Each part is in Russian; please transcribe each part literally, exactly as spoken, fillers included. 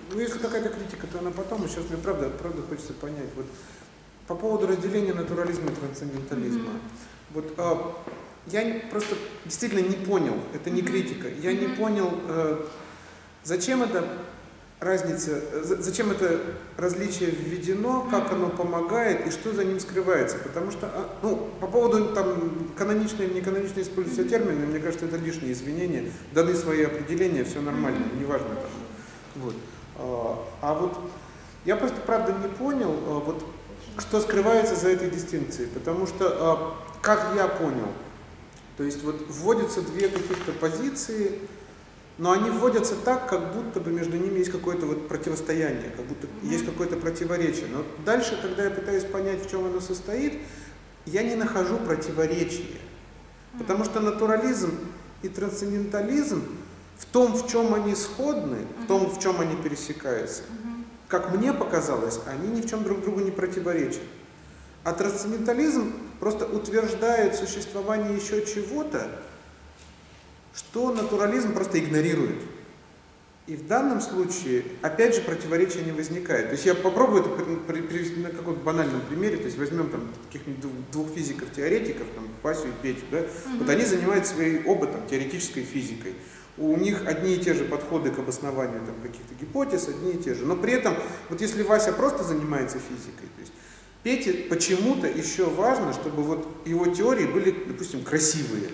ну, если какая-то критика, то она потом, и сейчас мне правда, правда хочется понять. Вот, по поводу разделения натурализма и трансцендентализма. Mm-hmm. Вот, а, я просто действительно не понял, это не критика, я не понял, э, зачем это разница, зачем это различие введено, как оно помогает и что за ним скрывается. Потому что, ну, по поводу там канонично или неканонично используются термины, мне кажется, это лишние извинения, даны свои определения, все нормально, неважно там. Вот. А вот я просто правда не понял, вот, что скрывается за этой дистинкцией, потому что, как я понял, то есть вот вводятся две каких-то позиции, но они вводятся так, как будто бы между ними есть какое-то вот противостояние, как будто mm-hmm. есть какое-то противоречие. Но дальше, когда я пытаюсь понять, в чем оно состоит, я не нахожу противоречия. Mm-hmm. Потому что натурализм и трансцендентализм в том, в чем они сходны, mm-hmm. в том, в чем они пересекаются, mm-hmm. как мне показалось, они ни в чем друг другу не противоречат. А трансцендентализм просто утверждает существование еще чего-то, что натурализм просто игнорирует. И в данном случае, опять же, противоречия не возникает. То есть я попробую это привести на каком-то банальном примере, то есть возьмем там каких-нибудь двух физиков-теоретиков, там, Васю и Петю, да? Mm-hmm. Вот они занимаются своей оба там, теоретической физикой. У них одни и те же подходы к обоснованию там, каких-то гипотез, одни и те же. Но при этом, вот если Вася просто занимается физикой, то есть Пете почему-то еще важно, чтобы вот его теории были, допустим, красивые.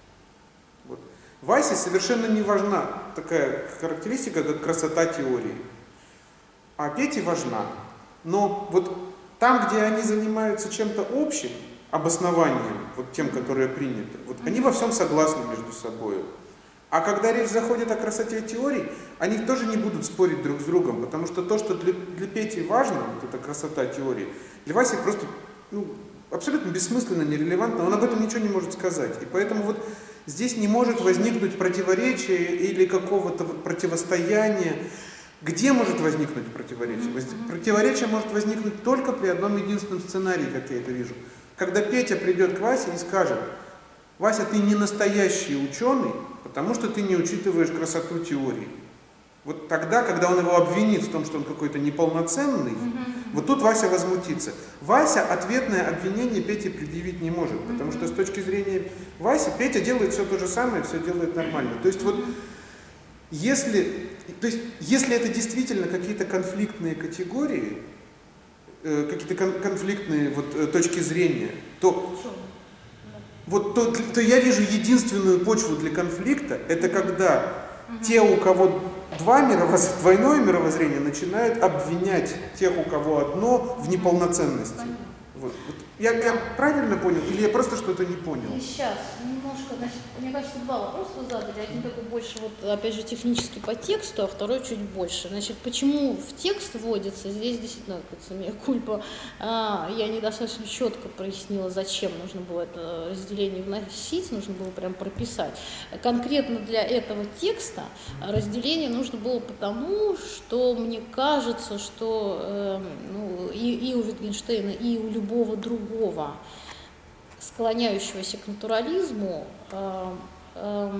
Васе совершенно не важна такая характеристика, как красота теории. А Пете важна. Но вот там, где они занимаются чем-то общим, обоснованием, вот тем, которое принято, вот они во всем согласны между собой. А когда речь заходит о красоте теорий, они тоже не будут спорить друг с другом, потому что то, что для, для Пети важно, вот эта красота теории, для Васи просто ну, абсолютно бессмысленно, нерелевантно, он об этом ничего не может сказать. И поэтому вот здесь не может возникнуть противоречия или какого-то противостояния. Где может возникнуть противоречие? Противоречие может возникнуть только при одном единственном сценарии, как я это вижу. Когда Петя придет к Васе и скажет: Вася, ты не настоящий ученый, потому что ты не учитываешь красоту теории. Вот тогда, когда он его обвинит в том, что он какой-то неполноценный, mm-hmm. вот тут Вася возмутится. Вася ответное обвинение Пете предъявить не может, потому mm-hmm. что с точки зрения Васи, Петя делает все то же самое, все делает нормально. То есть вот, если, то есть, если это действительно какие-то конфликтные категории, э, какие-то кон- конфликтные вот, э, точки зрения, то, вот, то, то я вижу единственную почву для конфликта, это когда mm-hmm. те, у кого Два мировоз... Двойное мировоззрение начинает обвинять тех, у кого одно, в неполноценности. Вот. Вот. Я, я правильно понял или я просто что-то не понял? И сейчас немножко, значит, мне кажется, два вопроса вы задали. Один такой больше, вот, опять же, технически по тексту, а второй чуть больше. Значит, почему в текст вводится? Здесь действительно, кажется, мне кульпа. А, я недостаточно четко прояснила, зачем нужно было это разделение вносить, нужно было прям прописать. Конкретно для этого текста разделение нужно было потому, что мне кажется, что э, ну, и, и у Wittgenstein, и у любого другого склоняющегося к натурализму, э, э,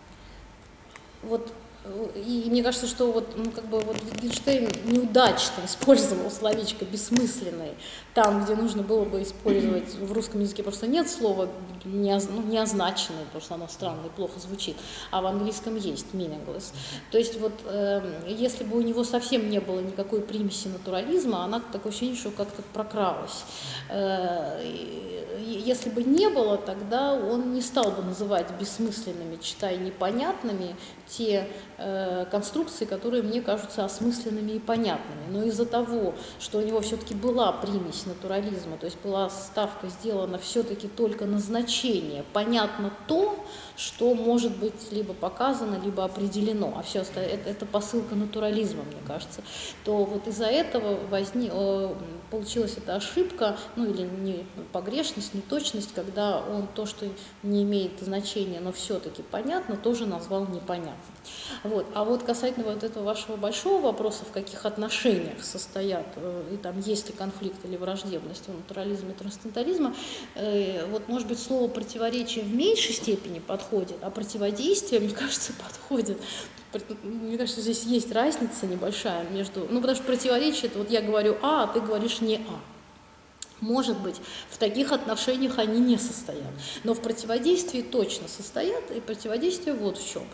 вот, и, и мне кажется, что вот, ну, как бы вот Wittgenstein неудачно использовал словечко «бессмысленный», там, где нужно было бы использовать, в русском языке просто нет слова не, ну, неозначенное, потому что оно странно и плохо звучит, а в английском есть meaningless. То есть вот э, если бы у него совсем не было никакой примеси натурализма, она такое ощущение, что как-то прокралась. Э, если бы не было, тогда он не стал бы называть бессмысленными, читая непонятными, те э, конструкции, которые мне кажутся осмысленными и понятными. Но из-за того, что у него все-таки была примесь натурализма, то есть была ставка сделана все-таки только на значение, понятно то, что может быть либо показано, либо определено, а все остальное это, это посылка натурализма, мне кажется, то вот из-за этого возник, получилась эта ошибка, ну или не погрешность, неточность, когда он то, что не имеет значения, но все-таки понятно, тоже назвал непонятно. Вот. А вот касательно вот этого вашего большого вопроса, в каких отношениях состоят, и там есть ли конфликт или враждебность у натурализма и трансцендентализма, э, вот может быть слово противоречие в меньшей степени не подходит, а противодействие, мне кажется, подходит. Мне кажется, здесь есть разница небольшая между... Ну, потому что противоречие, это вот я говорю А, а ты говоришь не А. Может быть, в таких отношениях они не состоят, но в противодействии точно состоят, и противодействие вот в чем.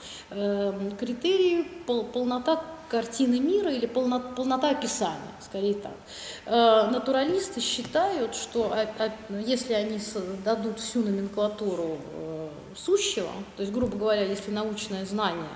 Критерии пол, полнота картины мира или полно, полнота описания, скорее так. Натуралисты считают, что если они дадут всю номенклатуру сущего, то есть, грубо говоря, если научное знание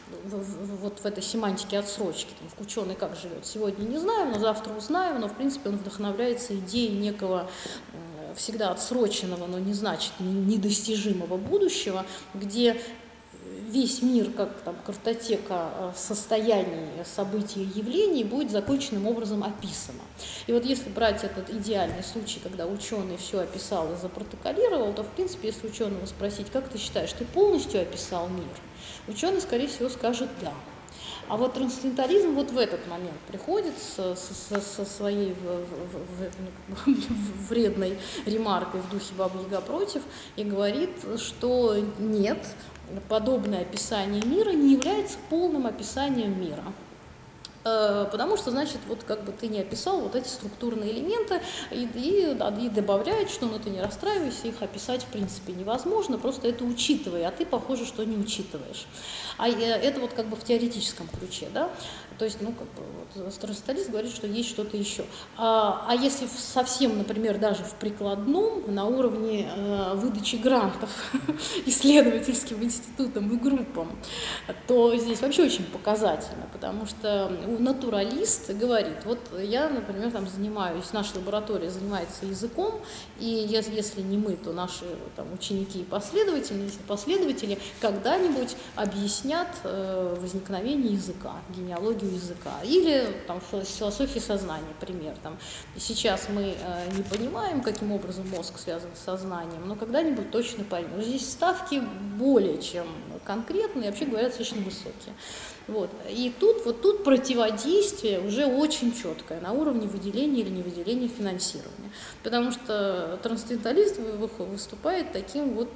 вот в этой семантике отсрочки, там, ученый как живет, сегодня не знаем, но завтра узнаем, но в принципе он вдохновляется идеей некого всегда отсроченного, но не значит недостижимого будущего, где весь мир, как там, картотека состояний, событий и явлений, будет законченным образом описано. И вот если брать этот идеальный случай, когда ученый все описал и запротоколировал, то, в принципе, если ученого спросить, как ты считаешь, ты полностью описал мир? Ученый, скорее всего, скажет «да». А вот трансцендентализм вот в этот момент приходит со, со, со своей в, в, в, вредной ремаркой в духе «Баба Яга против» и говорит, что нет, подобное описание мира не является полным описанием мира. Потому что, значит, вот как бы ты не описал вот эти структурные элементы и, и, и добавляет, что ну ты не расстраивайся, их описать в принципе невозможно, просто это учитывай, а ты, похоже, что не учитываешь. А это вот как бы в теоретическом ключе, да, то есть, ну, как бы, вот, трансценденталист говорит, что есть что-то еще. А, а если совсем, например, даже в прикладном, на уровне э, выдачи грантов исследовательским институтам и группам, то здесь вообще очень показательно, потому что натуралист говорит, вот я, например, там занимаюсь, наша лаборатория занимается языком, и если, если не мы, то наши там, ученики и последователи, если последователи когда-нибудь объяснят э, возникновение языка, генеалогию языка, или там философии сознания, пример. Там, сейчас мы э, не понимаем, каким образом мозг связан с сознанием, но когда-нибудь точно поймем. Здесь ставки более чем конкретные, вообще говоря, достаточно высокие. Вот. И тут, вот тут противодействие уже очень четкое на уровне выделения или невыделения финансирования. Потому что трансценденталист выступает таким вот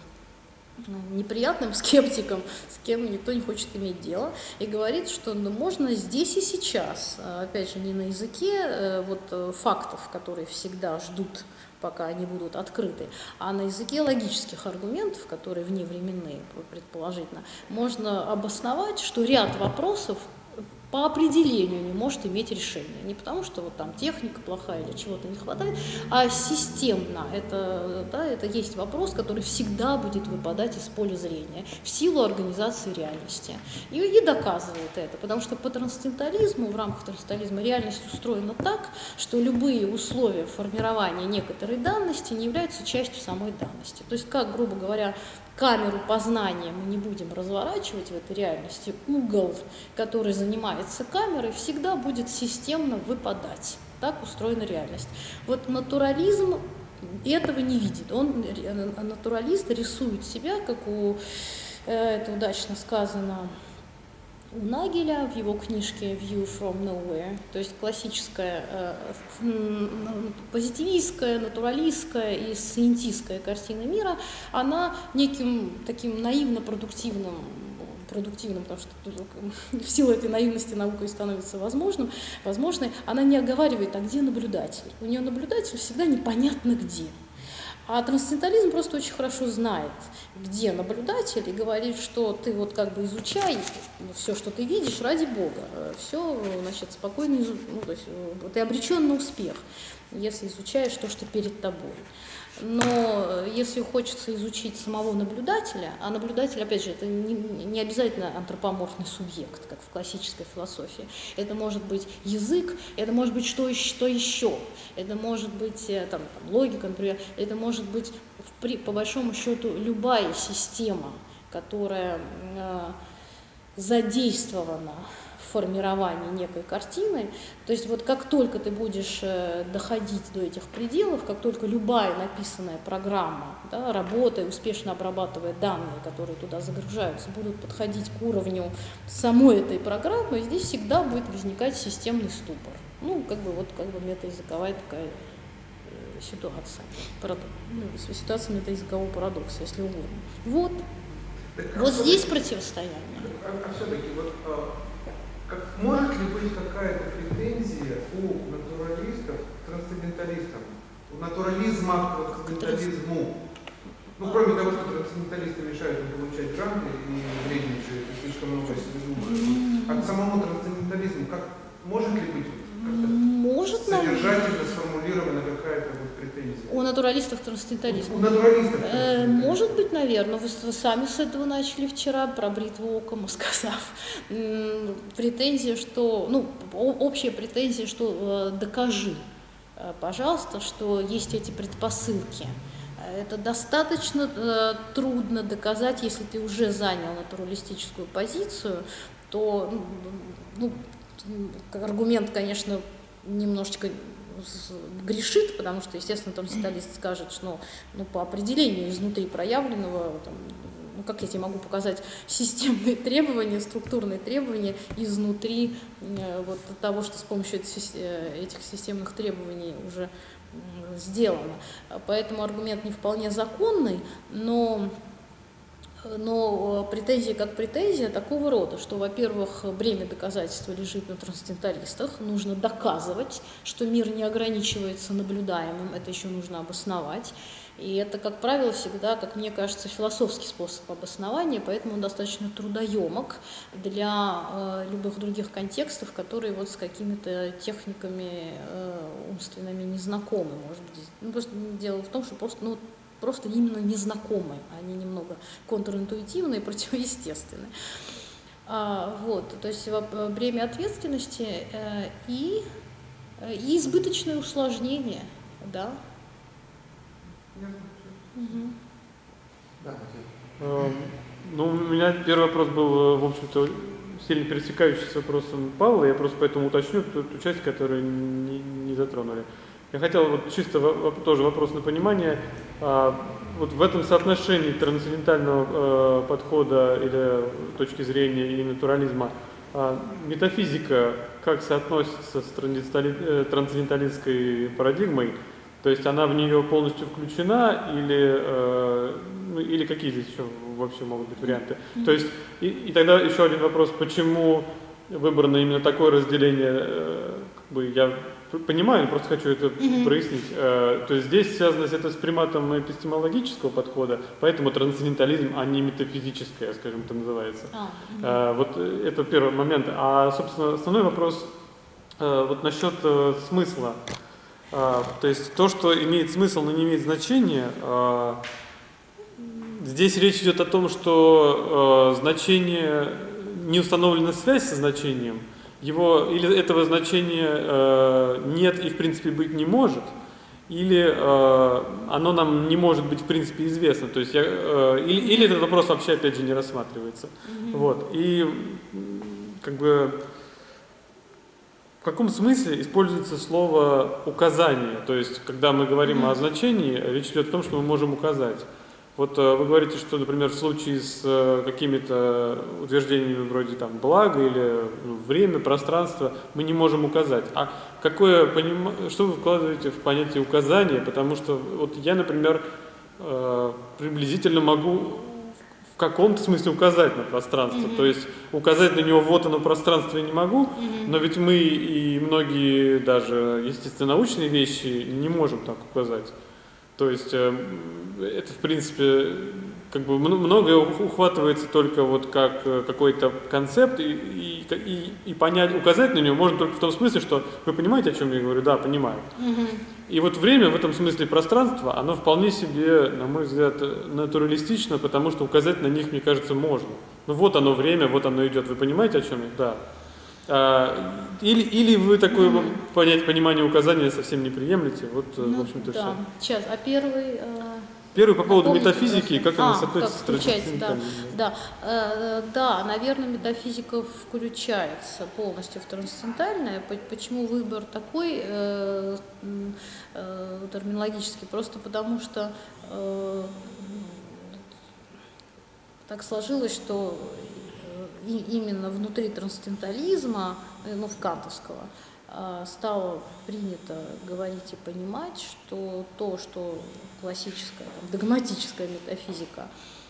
неприятным скептиком, с кем никто не хочет иметь дело, и говорит, что ну, можно здесь и сейчас, опять же, не на языке вот, фактов, которые всегда ждут, пока они будут открыты, а на языке логических аргументов, которые вневременные, предположительно, можно обосновать, что ряд вопросов по определению не может иметь решение. Не потому, что вот там техника плохая или чего-то не хватает, а системно. Это, да, это есть вопрос, который всегда будет выпадать из поля зрения в силу организации реальности. И, и доказывает это, потому что по трансцендентализму, в рамках трансцендентализма реальность устроена так, что любые условия формирования некоторой данности не являются частью самой данности. То есть, как, грубо говоря, камеру познания мы не будем разворачивать в этой реальности, угол, который занимается камерой, всегда будет системно выпадать. Так устроена реальность. Вот натурализм этого не видит. Он, натуралист рисует себя, как у, это удачно сказано, у Нагеля в его книжке «View from Nowhere», то есть классическая э, позитивистская, натуралистская и сcientистская картина мира, она неким таким наивно-продуктивным, продуктивным, потому что в силу этой наивности наука и становится возможным, возможной, она не оговаривает, а где наблюдатель. У нее наблюдатель всегда непонятно где. А трансцендентализм просто очень хорошо знает, где наблюдатель, и говорит, что ты вот как бы изучай все, что ты видишь, ради Бога. Все, значит, спокойно изучай, ну, то есть ты обречен на успех, если изучаешь то, что перед тобой. Но если хочется изучить самого наблюдателя, а наблюдатель, опять же, это не, не обязательно антропоморфный субъект, как в классической философии. Это может быть язык, это может быть что, что еще, это может быть там, там, логика, например, это может быть, в, по большому счету, любая система, которая э, задействована в формировании некой картины. То есть вот как только ты будешь доходить до этих пределов, как только любая написанная программа, да, работая, успешно обрабатывая данные, которые туда загружаются, будут подходить к уровню самой этой программы, здесь всегда будет возникать системный ступор. Ну, как бы вот как бы метаязыковая такая ситуация. Парадокс, ну, ситуация метаязыкового парадокса, если угодно. Вот. Вот здесь противостояние. А, а все-таки, вот, а, как, может ли быть какая-то претензия у натуралистов к трансценденталистам? У натурализма к трансцендентализму? Ну, кроме того, что трансценденталисты мешают им получать гранты и вредничают, и слишком много себе думают. А к самому трансцендентализму, как, может ли быть может, содержательно сформулирована какая-то вот претензия? У натуралистов трансцендентализма? У, у натуралистов э, Может быть, наверное. Вы, вы сами с этого начали вчера, про бритву оком сказав. Претензия, что, ну, общая претензия, что э, докажи, э, пожалуйста, что есть эти предпосылки. Это достаточно э, трудно доказать, если ты уже занял натуралистическую позицию, то ну, аргумент, конечно, немножечко грешит, потому что, естественно, трансценденталист скажет, что ну, по определению изнутри проявленного, там, ну, как я тебе могу показать системные требования, структурные требования изнутри э, вот того, что с помощью этих, этих системных требований уже э, сделано. Поэтому аргумент не вполне законный, но Но претензия как претензия такого рода, что, во-первых, бремя доказательства лежит на трансценденталистах, нужно доказывать, что мир не ограничивается наблюдаемым, это еще нужно обосновать. И это, как правило, всегда, как мне кажется, философский способ обоснования, поэтому он достаточно трудоемок для э, любых других контекстов, которые вот с какими-то техниками э, умственными не знакомы, может быть. Ну, просто дело в том, что просто, ну, просто именно незнакомые, они немного контринтуитивные, противоестественные. А, вот, то есть бремя ответственности э, и, и избыточное усложнение, да. Угу. Да, э, ну, у меня первый вопрос был, в общем-то, сильно пересекающийся с вопросом Павла, я просто поэтому уточню ту, ту часть, которую не, не затронули. Я хотел вот чисто тоже вопрос на понимание. Вот в этом соотношении трансцендентального подхода или точки зрения и натурализма метафизика как соотносится с трансценденталистской парадигмой? То есть она в нее полностью включена или, ну, или какие здесь еще вообще могут быть варианты? То есть и, и тогда еще один вопрос, почему выбрано именно такое разделение, как бы я понимаю, просто хочу это mm-hmm. прояснить. То есть здесь связано это с приматом эпистемологического подхода, поэтому трансцендентализм, а не метафизическое, скажем, это называется. Oh, mm-hmm. Вот это первый момент. А, собственно, основной вопрос вот насчет смысла. То есть то, что имеет смысл, но не имеет значения, здесь речь идет о том, что значение, не установлена связь со значением, его, или этого значения э, нет и в принципе быть не может, или э, оно нам не может быть в принципе известно. То есть я, э, или, или этот вопрос вообще опять же не рассматривается. Mm-hmm. Вот. И как бы в каком смысле используется слово указание? То есть когда мы говорим mm-hmm. о значении, речь идет о том, что мы можем указать. Вот вы говорите, что, например, в случае с какими-то утверждениями вроде там блага или ну, время, пространство, мы не можем указать. А какое поним... что вы вкладываете в понятие указания? Потому что вот я, например, приблизительно могу в каком-то смысле указать на пространство. Mm-hmm. То есть указать на него вот оно пространство я не могу, mm-hmm. но ведь мы и многие даже естественно-научные вещи не можем так указать. То есть э, это, в принципе, как бы многое ухватывается только вот как какой-то концепт, и, и, и, и понять, указать на него можно только в том смысле, что вы понимаете, о чем я говорю? Да, понимаю. Угу. И вот время в этом смысле пространство, оно вполне себе, на мой взгляд, натуралистично, потому что указать на них, мне кажется, можно. Ну вот оно время, вот оно идет. Вы понимаете, о чем я? Да. Или, или вы такое mm-hmm. понять, понимание указания совсем не приемлете? Вот, ну, в общем-то, да. все. Сейчас, а первый... Э... Первый по поводу Напомните, метафизики, как а, она соотносится с традиционной. Да, да. Э, да, наверное, метафизика включается полностью в трансцендентальное. Почему выбор такой э, э, терминологический? Просто потому что э, так сложилось, что и именно внутри трансцендентализма, ну, в кантовского, стало принято говорить и понимать, что то, что классическая, там, догматическая метафизика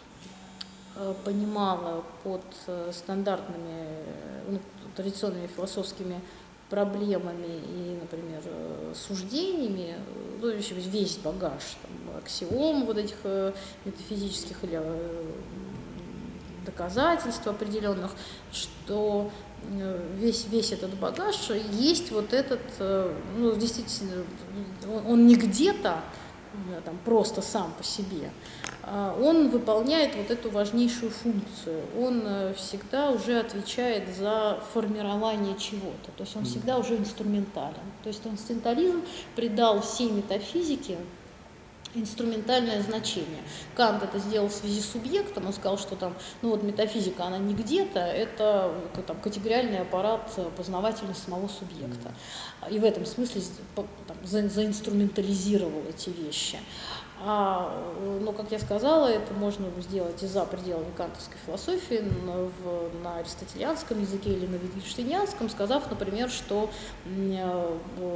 понимала под стандартными, ну, традиционными философскими проблемами и, например, суждениями, ну, весь багаж там, аксиом вот этих метафизических или доказательств определенных, что весь, весь этот багаж есть вот этот, ну, действительно, он не где-то там, просто сам по себе, он выполняет вот эту важнейшую функцию. Он всегда уже отвечает за формирование чего-то. То есть он всегда уже инструментален. То есть инструментализм придал всей метафизике инструментальное значение. Кант это сделал в связи с субъектом, он сказал, что там, ну вот метафизика, она не где-то, это там, категориальный аппарат познавательный самого субъекта. И в этом смысле там, за, заинструментализировал эти вещи. А, но, как я сказала, это можно сделать и за пределами кантовской философии, в, на аристотелианском языке или на витгенштейнианском, сказав, например, что э,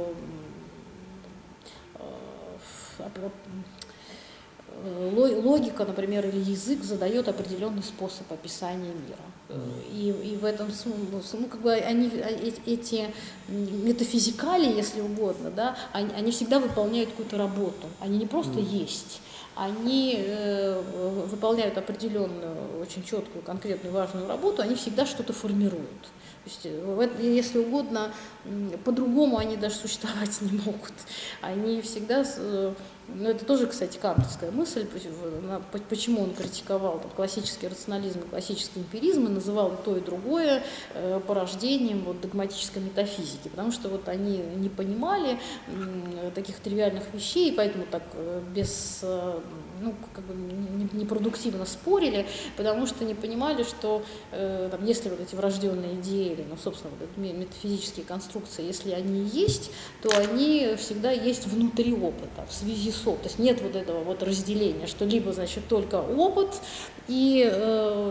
э, логика, например, или язык задает определенный способ описания мира. И, и в этом смысле, ну, как бы они, эти метафизикали, если угодно, да, они, они всегда выполняют какую-то работу. Они не просто mm. есть, они э, выполняют определенную, очень четкую, конкретную, важную работу, они всегда что-то формируют. То есть, если угодно, по-другому они даже существовать не могут. Они всегда, ну это тоже, кстати, кантовская мысль, почему он критиковал там, классический рационализм и классический эмпиризм и называл и то, и другое порождением вот, догматической метафизики, потому что вот они не понимали таких тривиальных вещей, и поэтому так без, ну, как бы непродуктивно спорили, потому что не понимали, что там, если вот эти врожденные идеи, ну, собственно, вот эти метафизические конструкции, если они есть, то они всегда есть внутри опыта, в связи с опытом. То есть нет вот этого вот разделения, что либо, значит, только опыт, и э,